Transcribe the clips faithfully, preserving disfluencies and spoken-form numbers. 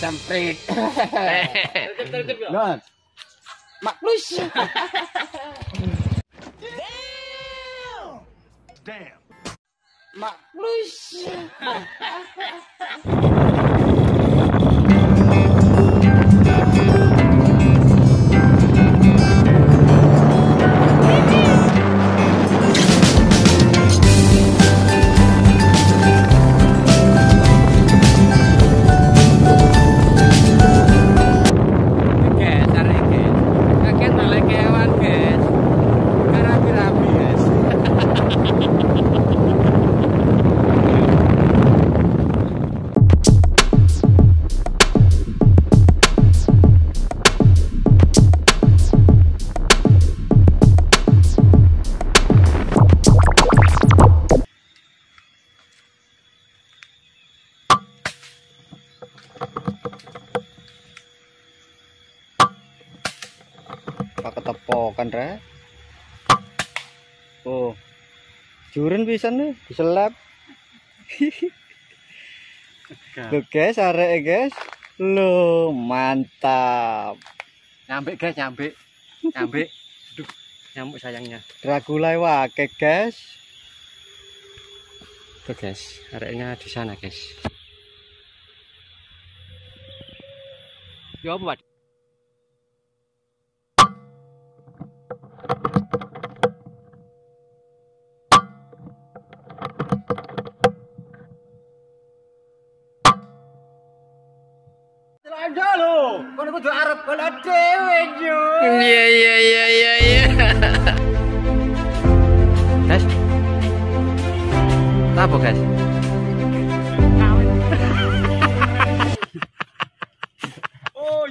Semprit. Nah, Mak Plus. Damn. Mak Plus. Pak ketepokan re. Oh. Juren pisan nih, diselap. Loh guys, arek guys. Loh, mantap. Nyampe guys, nyampe. Nyampe. Aduh, nyamuk sayangnya. Dragulai wake guys. Tuh guys, areknya di sana guys. Ya apa, Pak? Ada lo, kon kudu arep bola dhewe yo. Iya iya iya iya iya. Guys. Apa guys? Oh.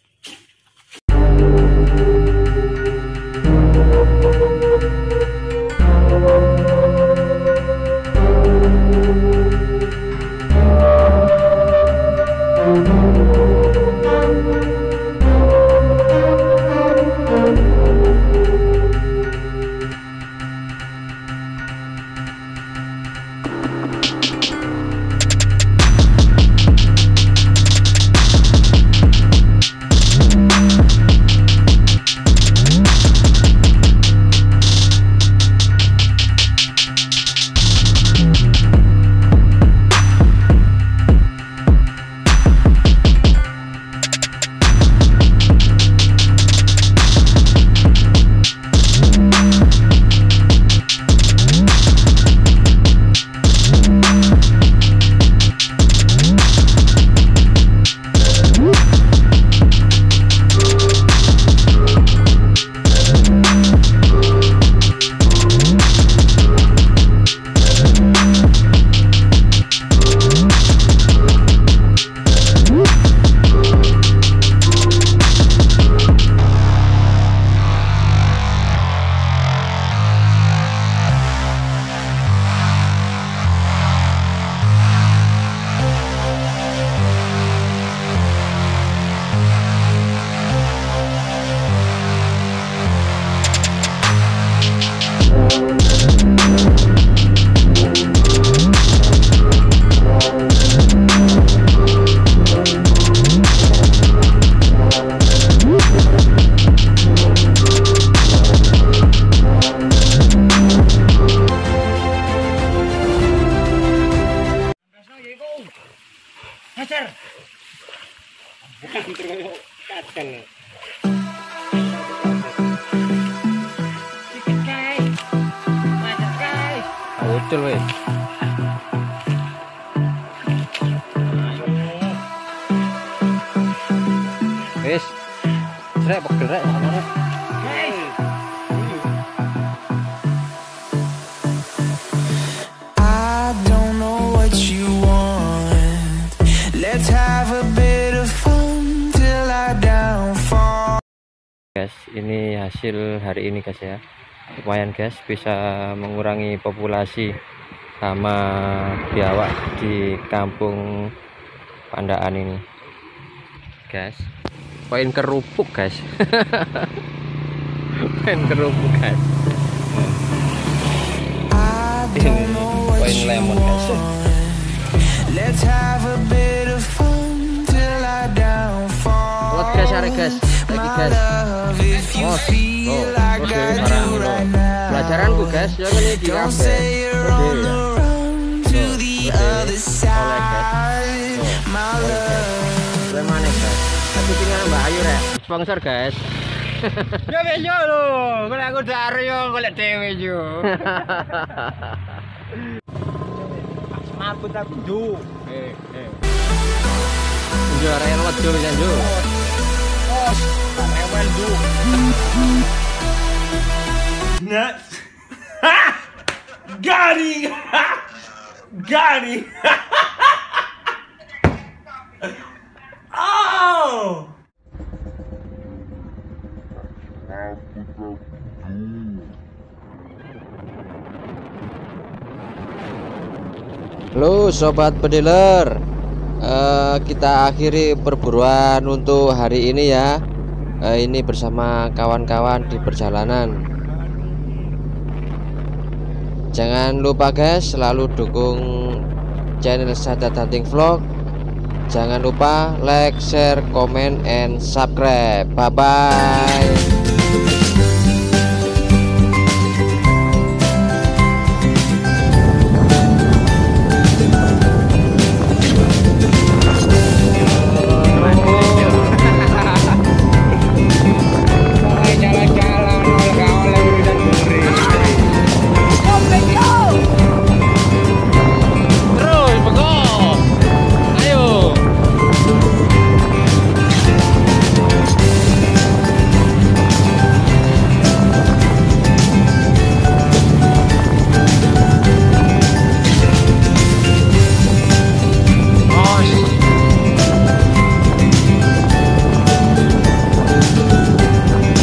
Hajar. Bukan terus kacang. Dikit guys. Hajar guys. Ucul weh. Wis. Rek pegel rek. Guys. I don't know what you want. Let's have a bit of fun till I downfall. Guys, ini hasil hari ini guys ya. Lumayan guys, bisa mengurangi populasi sama biawak di kampung Pandaan ini. Guys, poin kerupuk guys. Poin kerupuk guys. Ini poin lemon guys. Let's have a bit of fun till I share guys, lagi my guys. love if you Oh, feel loh, like oke, I barang do loh. right now. Pelajaranku guys, jangan ini di Don't kafe. say you're Oke on ya. the run to Loh, the oke. other side. Loh, My oke. love. Gue mana guys? Aku tinggal Mbak Ayu rek. Sponsor guys. Ya wis yo lho, golek aku dak yo golek dhewe yo. Mabut aku ju. Eh, eh. Juara yang lejo ya Jo. Os, rewel ju. Nuts. Gani. Gani. Oh! Halo sobat pediler, uh, kita akhiri perburuan untuk hari ini ya. Uh, ini bersama kawan-kawan di perjalanan. Jangan lupa guys, selalu dukung channel Sadat Hunting Vlog. Jangan lupa like, share, comment, and subscribe. Bye bye.